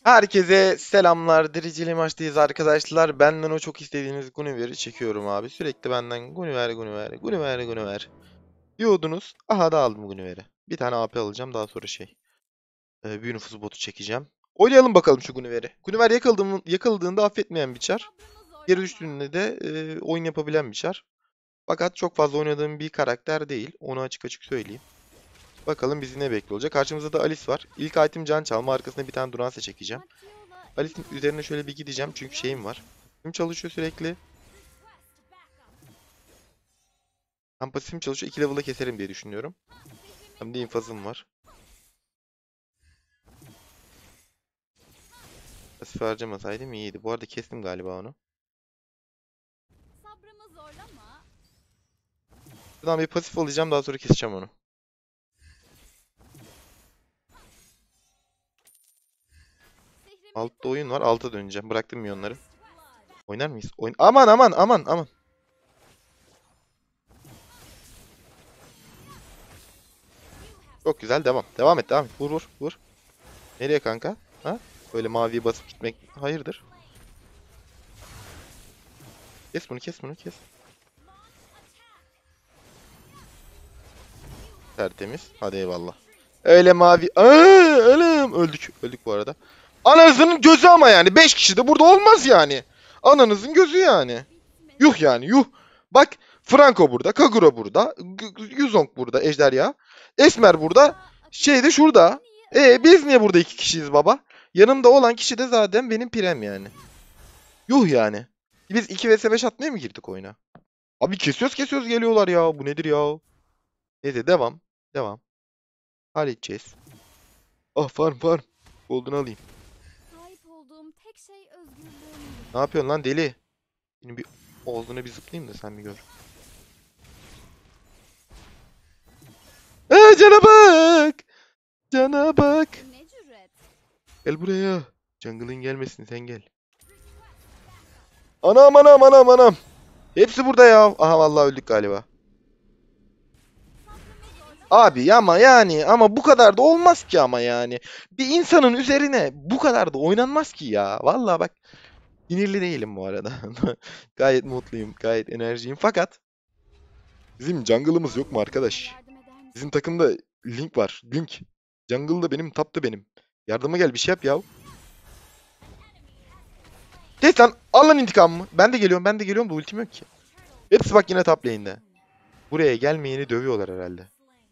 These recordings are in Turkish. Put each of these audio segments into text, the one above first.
Herkese selamlar. Dereceli maçtayız arkadaşlar. Benden o çok istediğiniz Guinevere çekiyorum abi. Sürekli benden Guinevere, Guinevere, Guinevere, Guinevere diyordunuz. Aha da aldım Guinevere'i. Bir tane AP alacağım. Daha sonra büyü nüfusu botu çekeceğim. Oynayalım bakalım şu Guinevere'i. Guinevere yakıldığında affetmeyen bir çar. Geri düştüğünde de oyun yapabilen bir çar. Fakat çok fazla oynadığım bir karakter değil. Onu açık açık söyleyeyim. Bakalım bizi ne bekliyor olacak. Karşımızda da Alice var. İlk item can çalma. Arkasına bir tane Durance çekeceğim. Alice'in üzerine şöyle bir gideceğim çünkü şeyim var. Pasifim çalışıyor sürekli. Hem pasifim çalışıyor 2 level'da keserim diye düşünüyorum. Hem de infazım var. Pasif harcamasaydım iyiydi. Bu arada kestim galiba onu. Buradan bir pasif alacağım daha sonra keseceğim onu. Altta oyun var. Alta döneceğim. Bıraktım minyonları. Oynar mıyız? Aman aman aman aman. Çok güzel devam. Devam et devam et. Vur vur vur. Nereye kanka? Ha? Böyle maviye basıp gitmek. Hayırdır? Kes bunu kes bunu kes. Tertemiz. Hadi eyvallah. Öyle mavi. Ölüm. Öldük. Öldük bu arada. Ananızın gözü ama yani. 5 kişi de burada olmaz yani. Ananızın gözü yani. Yuh yani yuh. Bak Franco burada. Kagura burada. Yuzong burada. Ejderha. Esmer burada. Şey de şurada. Biz niye burada 2 kişiyiz baba? Yanımda olan kişi de zaten benim pirem yani. Yuh yani. Biz 2 vs 5 atmaya mı girdik oyuna? Abi kesiyoruz geliyorlar ya. Bu nedir ya? Neyse devam. Devam. Halledeceğiz. Ah farm farm. Golden alayım. Ne yapıyorsun lan deli? Şimdi bir olduğunu bir zıplayayım da sen bir gör. Cana bak. Cana bak. Gel buraya. Jungle'ın gelmesin sen gel. Anam anam anam anam. Hepsi burada ya. Aha vallahi öldük galiba. Abi ama yani ama bu kadar da olmaz ki ama yani. Bir insanın üzerine bu kadar da oynanmaz ki ya. Vallahi bak sinirli değilim bu arada. Gayet mutluyum, gayet enerjiyim. Fakat bizim jungle'ımız yok mu arkadaş? Bizim takımda Link var. Link. Jungle'da benim, top da benim. Yardıma gel bir şey yap ya. Kes lan. Al lan intikamımı. Ben de geliyorum, ben de geliyorum da ultim yok ki. Hepsi bak yine top lane'de. Buraya gelmeyeni dövüyorlar herhalde.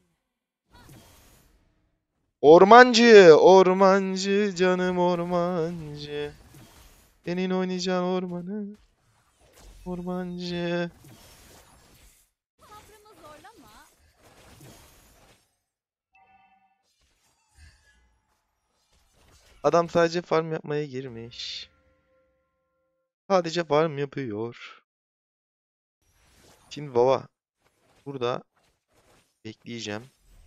Ormancı, ormancı, canım ormancı. Senin oynayacağın ormanı, ormancı. Adam sadece farm yapmaya girmiş. Sadece farm yapıyor. Şimdi baba, burada bekleyeceğim.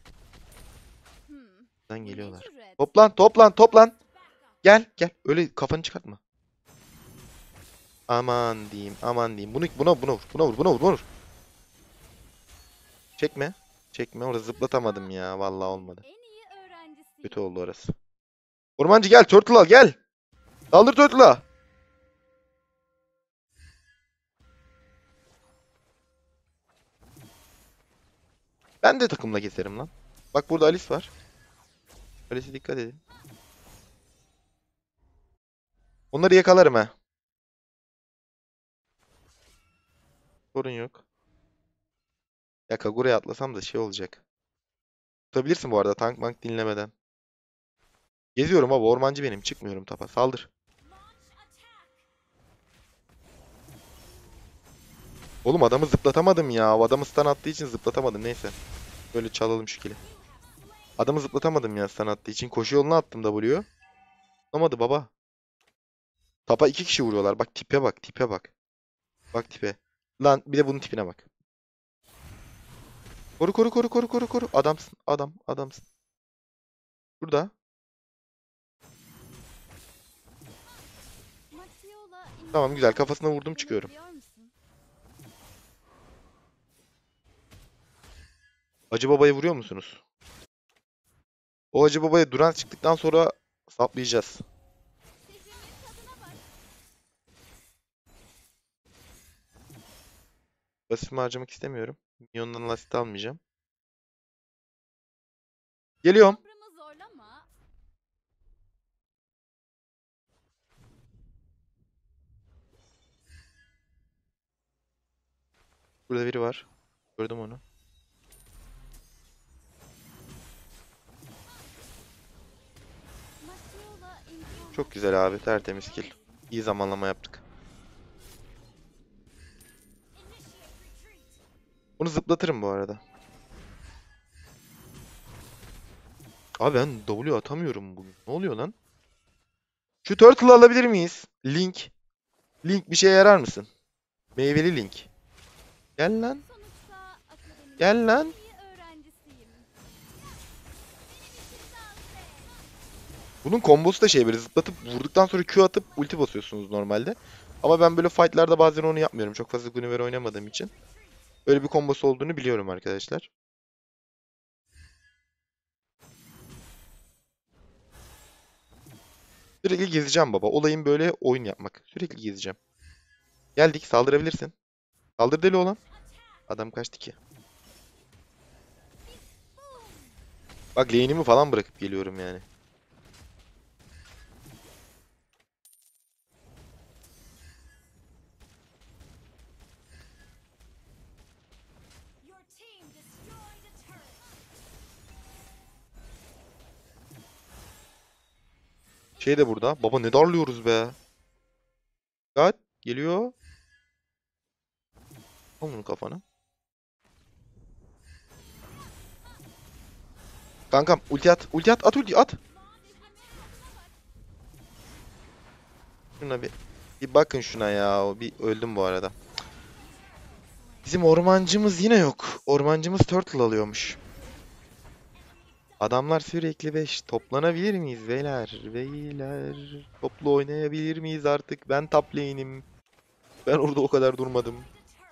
Buradan geliyorlar. Toplan, toplan, toplan. Gel, gel. Öyle kafanı çıkartma. Aman diyeyim, aman diyeyim. Buna vur, buna vur, buna vur, buna vur. Çekme. Çekme. Orada zıplatamadım ya. Vallahi olmadı. Kötü oldu orası. Ormancı gel, turtle al gel. Saldır turtle'a. Ben de takımla keserim lan. Bak burada Alice var. Alice'e dikkat edin. Onları yakalarım ha. Sorun yok. Ya Kagura'ya atlasam da şey olacak. Tutabilirsin bu arada tank mank dinlemeden. Geziyorum abi ormancı benim. Çıkmıyorum tapa. Saldır. Oğlum adamı zıplatamadım ya. O adamı stun attığı için zıplatamadım. Neyse. Böyle çalalım şu kili. Adamı zıplatamadım ya stun attığı için. Koşu yoluna attım W. Olmadı baba. Tapa 2 kişi vuruyorlar. Bak tipe bak. Tipe bak. Bak tipe. Lan bir de bunun tipine bak. Koru koru koru koru koru koru. Adamsın. Adam. Adamsın. Burada. Tamam güzel. Kafasına vurdum çıkıyorum. Hacı Baba'yı vuruyor musunuz? O Hacı Baba'ya Duran çıktıktan sonra saplayacağız. Pasifimi harcamak istemiyorum. Minyondan lastik almayacağım. Geliyorum. Sabrımı zorlama. Burada biri var. Gördüm onu. Matiola imkan. Çok güzel abi. Tertemiz kill. İyi zamanlama yaptık. Bunu zıplatırım bu arada. Abi ben W atamıyorum bugün. Ne oluyor lan? Şu Turtle'ı alabilir miyiz? Link. Link bir şeye yarar mısın? Meyveli Link. Gel lan. Sonuçta akademinin Gel lan. iyi öğrencisiyim. Bunun kombosu da şey böyle zıplatıp vurduktan sonra Q atıp ulti basıyorsunuz normalde. Ama ben böyle fightlarda bazen onu yapmıyorum. Çok fazla Guinevere oynamadığım için. Öyle bir kombosu olduğunu biliyorum arkadaşlar. Sürekli gezeceğim baba. Olayım böyle oyun yapmak. Sürekli gezeceğim. Geldik saldırabilirsin. Saldır deli olan. Adam kaçtı ki. Bak lane'imi falan bırakıp geliyorum yani. Your team destroyed a turret. Şey de burada. Baba ne darlıyoruz be. Kaç. Geliyor. Al bunu kafana. Kankam ulti at. Ulti at. At ulti at. Şuna bir bakın şuna ya. Bir öldüm bu arada. Bizim ormancımız yine yok. Ormancımız turtle alıyormuş. Adamlar sürekli 5. Toplanabilir miyiz beyler? Beyler. Toplu oynayabilir miyiz artık? Ben top lane'im. Ben orada o kadar durmadım.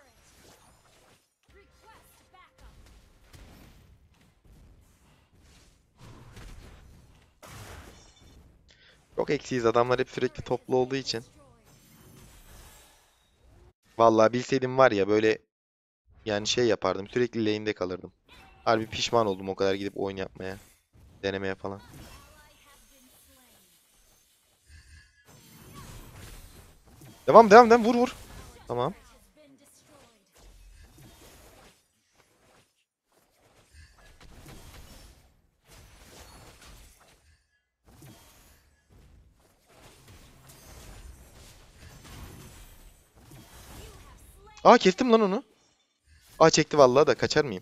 Çok eksiyiz. Adamlar hep sürekli toplu olduğu için. Vallahi bilseydim var ya böyle yani şey yapardım. Sürekli lane'de kalırdım. Harbi pişman oldum o kadar gidip oyun yapmaya. Denemeye falan. Devam devam devam vur vur. Tamam. Aa kestim lan onu. Aa çekti vallahi da kaçar mıyım?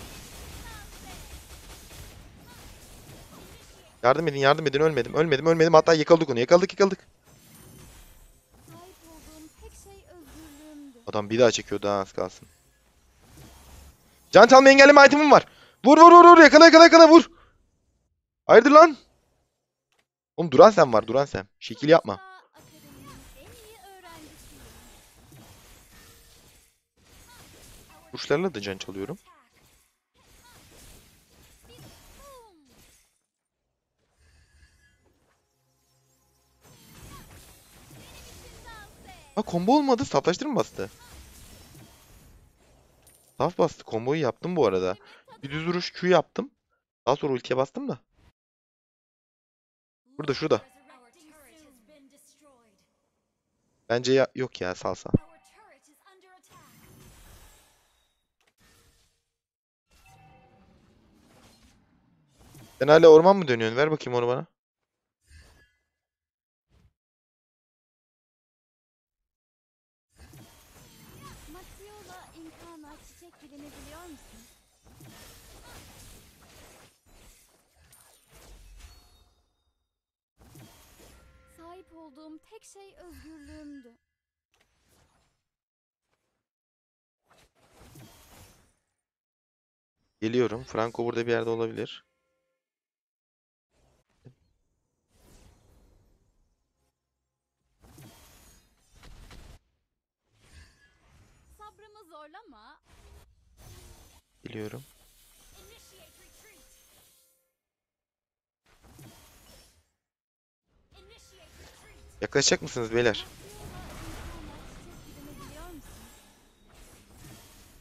Yardım edin yardım edin ölmedim ölmedim ölmedim hatta yakaladık onu yakaladık. Sahip olduğum tek şey özgürlüğümdü. Adam bir daha çekiyordu ha az kalsın. Can çalma engelleme itemim var. Vur vur vur vur yakala vur. Hayırdır lan? Oğlum duran sen var duran sen. Şekil yapma. Sonuçta akademinin en iyi öğrencisiyim. Vuruşlarla da can çalıyorum. Ha combo olmadı. Saflaştır mı bastı? Saf bastı. Komboyu yaptım bu arada. Bir düz vuruş Q yaptım. Daha sonra ultiye bastım da. Burada şurada. Bence ya yok ya salsa. Sen hala orman mı dönüyorsun? Ver bakayım onu bana. Matiola imkana çiçek dilini biliyor musun? Sahip olduğum tek şey özgürlüğümdü. Geliyorum. Franco burada bir yerde olabilir. Sabrımı zorlama. Geliyorum. Yaklaşacak mısınız beyler? Matiola imkana çiçek dilini biliyor musun?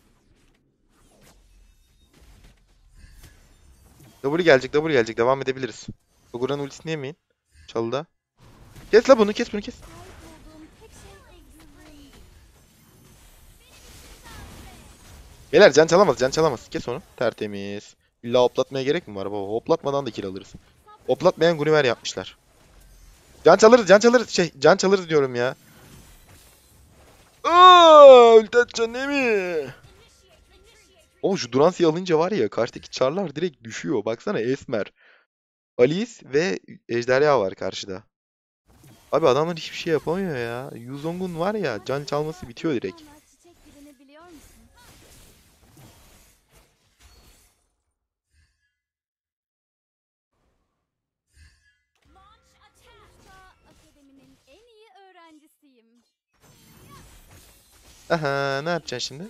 W gelecek, W gelecek. Devam edebiliriz. Kagura'nın ultisini yemeyin. Çalıda. Kes la bunu, kes bunu, kes. Sahip olduğum tek şey özgürlüğüm. Beyler can çalamaz, can çalamaz. Kes onu. Tertemiz. İlla hoplatmaya gerek mi var baba? Hoplatmadan da kill alırız. Hoplatmayan Gunniver yapmışlar. Can çalırız, can çalırız. Can çalırız diyorum ya. Ulti atacaksın değil mi? Oğlum şu Drancy'yi alınca var ya karşıdaki çarlar direkt düşüyor. Baksana Esmer, Alice ve Ejderha var karşıda. Abi adamlar hiçbir şey yapamıyor ya. Yuzong'un var ya can çalması bitiyor direkt. İnkarnat çiçek dilini biliyor musun? Usta Akademi'nin en iyi öğrencisiyim. Aha ne yapacaksın şimdi?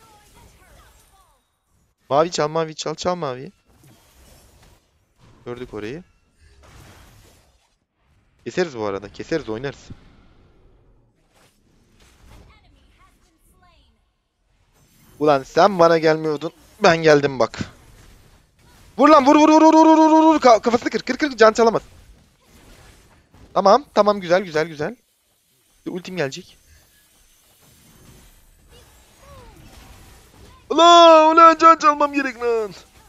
Mavi çal, mavi çal, çal maviyi. Gördük orayı. Keseriz bu arada. Keseriz, oynarız. Ulan sen bana gelmiyordun. Ben geldim bak. Vur lan, vur vur vur vur vur vur vur vur. Kafasını kır kır kır, can çalamaz. Tamam tamam, güzel güzel güzel. Ultim gelecek. Ulan can çalmam gerek lan.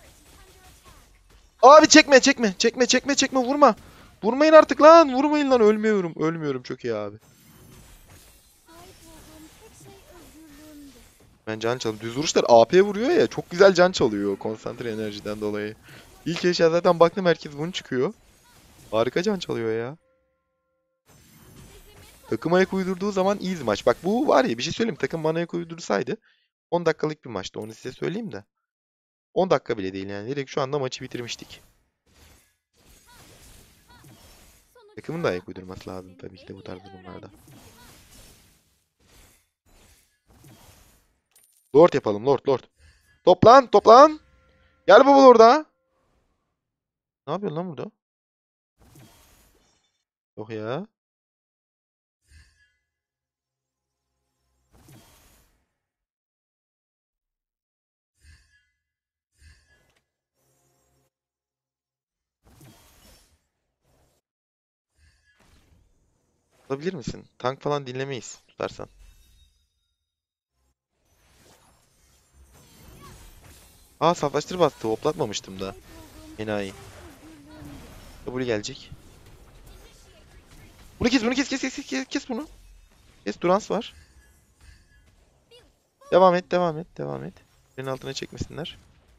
Abi çekme çekme çekme çekme çekme, vurma. Vurmayın artık lan, vurmayın lan, ölmüyorum. Ölmüyorum, çok iyi abi. Sahip olduğum tek şey özgürlüğümdü. Ben can çalıyorum. Düz vuruşlar AP vuruyor ya, çok güzel can çalıyor konsantre enerjiden dolayı. İlk eşya zaten baktım herkes bunu çıkıyor. Harika can çalıyor ya. Takım ayak uydurduğu zaman easy maç. Bak bu var ya, bir şey söyleyeyim. Takım bana ayak uydursaydı 10 dakikalık bir maçtı. Onu size söyleyeyim de. 10 dakika bile değil yani. Direkt şu anda maçı bitirmiştik. Takımın da ayak uydurması lazım tabii ki de bu tarz durumlarda. Lord yapalım, Lord Lord. Toplan toplan. Gel baba orada. Ne yapıyorsun lan burada? Yok ya. Olabilir misin? Tank falan dinlemeyiz tutarsan. Aa, saflaştır bastı. Hoplatmamıştım da. Sahip olduğum Enayi. özgürlüğümdü. W gelecek. Bunu kes, bunu kes, kes, kes, kes, kes, kes bunu. Kes, Durans var. Devam et, devam et, devam et. Senin altına çekmesinler.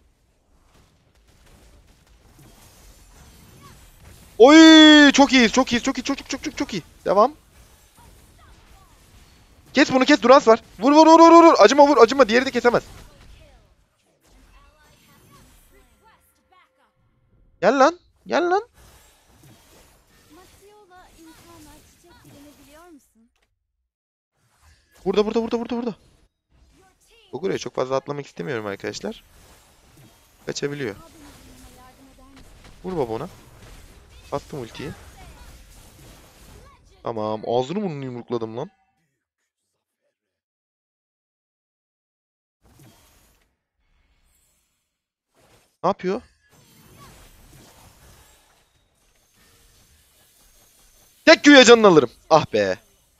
Oy, çok iyiyiz, çok iyiyiz, çok iyi, çok çok çok çok çok iyi. Devam. Kes bunu, kes, Durans var. Vur vur vur vur vur. Acıma, vur, acıma. Diğeri de kesemez. Gel lan. Gel lan. Matiola inkarnat çiçek dilini biliyor musun? Burada burada burada burada burada. Ogura'ya çok fazla atlamak istemiyorum arkadaşlar. Kaçabiliyor. Daha benim bulmama yardım eder misin? Vur baba ona. Attım ultiyi. Tamam. Ağzını burnunu yumrukladım lan. Ne yapıyor? Tek güya canını alırım. Ah be.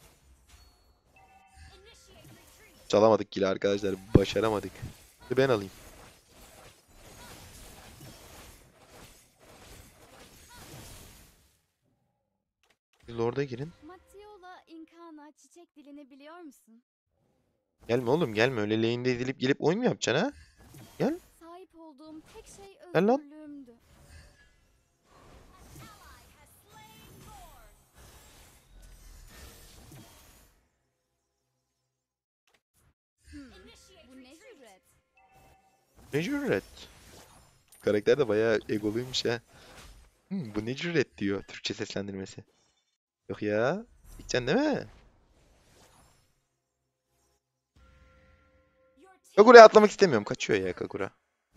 Çalamadık kili arkadaşlar. Başaramadık. Ben alayım. Siz Lord'a girin. Matiola inkarnat çiçek dilini biliyor musun? Gelme oğlum, gelme. Öyle lane'de edilip gelip oyun mu yapacaksın ha? Sahip olduğum tek şey Gel lan. özgürlüğümdü. Bu ne cüret? Ne cüret? Karakter de bayağı egoluymuş ha. Bu ne cüret diyor Türkçe seslendirmesi. Yok ya. Gideceksin değil mi? Kagura'ya atlamak istemiyorum. Kaçıyor ya Kagura.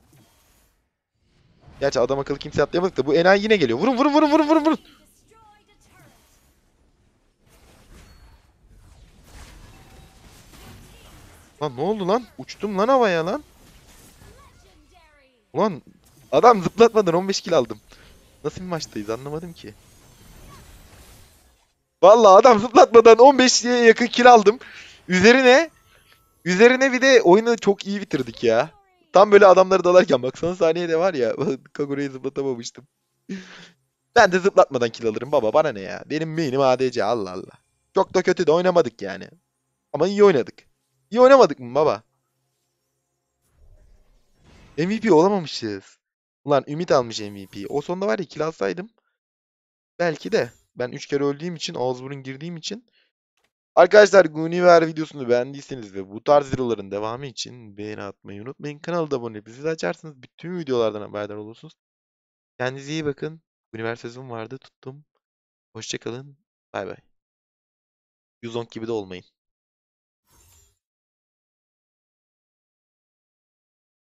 Gerçi adam akıllı kimse atlayamadık da bu enayi yine geliyor. Vurun vurun vurun vurun vurun vurun. Lan ne oldu lan? Uçtum lan havaya lan. Ulan Adam zıplatmadan 15 kill aldım. Nasıl bir maçtayız anlamadım ki. Vallahi adam zıplatmadan 15'ye yakın kill aldım. Üzerine bir de oyunu çok iyi bitirdik ya. Tam böyle adamları dalarken bak son saniyede var ya Kagura'yı zıplatamamıştım. Ben de zıplatmadan kill alırım baba bana ne ya. Benim main'im ADC Allah Allah. Çok da kötü de oynamadık yani. Ama iyi oynadık. İyi oynamadık mı baba? MVP olamamışız. Ulan Ümit almış MVP'yi. O sonunda var ya kill alsaydım. Belki de. Ben 3 kere öldüğüm için, ağız burun girdiğim için. Arkadaşlar Guniver videosunu beğendiyseniz ve bu tarz videoların devamı için beğeni atmayı unutmayın. Kanala da abone olup zil açarsanız bütün videolardan haberdar olursunuz. Kendinize iyi bakın. Guniver sözüm vardı tuttum. Hoşça kalın. Bay bay. Yuzong gibi de olmayın.